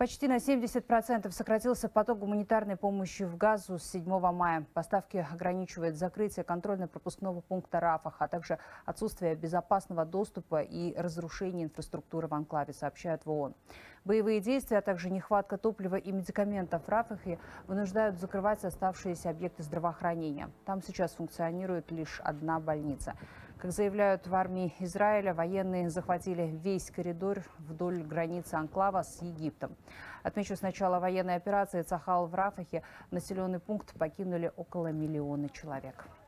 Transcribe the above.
Почти на 70% сократился поток гуманитарной помощи в Газу с 7 мая. Поставки ограничивает закрытие контрольно-пропускного пункта Рафах, а также отсутствие безопасного доступа и разрушение инфраструктуры в анклаве, сообщают в ООН. Боевые действия, а также нехватка топлива и медикаментов в Рафахе вынуждают закрывать оставшиеся объекты здравоохранения. Там сейчас функционирует лишь одна больница. Как заявляют в армии Израиля, военные захватили весь коридор вдоль границы анклава с Египтом. Отмечу, с начала военной операции Цахал в Рафахе населенный пункт покинули около 1 миллиона человек.